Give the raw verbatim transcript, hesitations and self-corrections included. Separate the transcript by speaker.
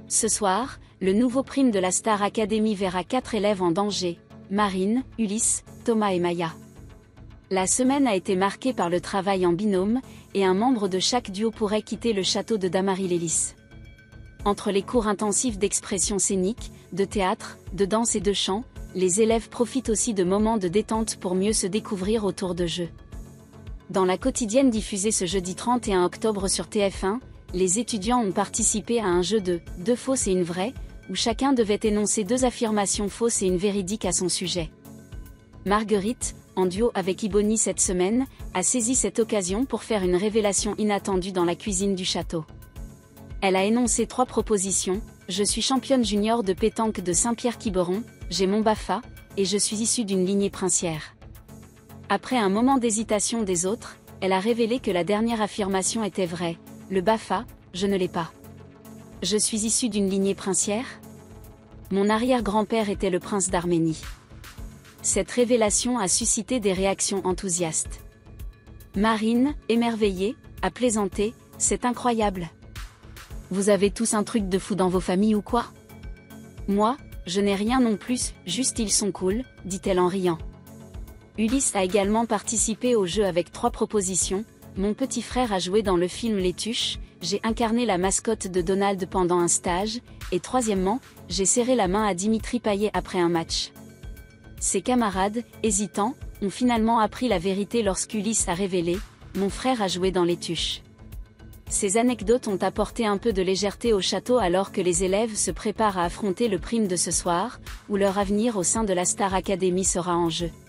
Speaker 1: Ce soir, le nouveau prime de la Star Academy verra quatre élèves en danger, Marine, Ulysse, Thomas et Maya. La semaine a été marquée par le travail en binôme, et un membre de chaque duo pourrait quitter le château de Damary-lès-Lys. Entre les cours intensifs d'expression scénique, de théâtre, de danse et de chant, les élèves profitent aussi de moments de détente pour mieux se découvrir autour de jeux. Dans la quotidienne diffusée ce jeudi trente et un octobre sur T F un, les étudiants ont participé à un jeu de « deux fausses et une vraie », où chacun devait énoncer deux affirmations fausses et une véridique à son sujet. Marguerite, en duo avec Iboni cette semaine, a saisi cette occasion pour faire une révélation inattendue dans la cuisine du château. Elle a énoncé trois propositions: je suis championne junior de pétanque de Saint-Pierre-Quiberon, j'ai mon B A F A, et je suis issue d'une lignée princière. Après un moment d'hésitation des autres, elle a révélé que la dernière affirmation était vraie: le B A F A, je ne l'ai pas. Je suis issue d'une lignée princière? Mon arrière-grand-père était le prince d'Arménie. Cette révélation a suscité des réactions enthousiastes. Marine, émerveillée, a plaisanté: c'est incroyable. Vous avez tous un truc de fou dans vos familles ou quoi? Moi, je n'ai rien non plus, juste ils sont cool, dit-elle en riant. Ulysse a également participé au jeu avec trois propositions: mon petit frère a joué dans le film Les Tuches, j'ai incarné la mascotte de Donald pendant un stage, et troisièmement, j'ai serré la main à Dimitri Payet après un match. Ses camarades, hésitants, ont finalement appris la vérité lorsqu'Ulysse a révélé: mon frère a joué dans Les Tuches. Ces anecdotes ont apporté un peu de légèreté au château alors que les élèves se préparent à affronter le prime de ce soir, où leur avenir au sein de la Star Academy sera en jeu.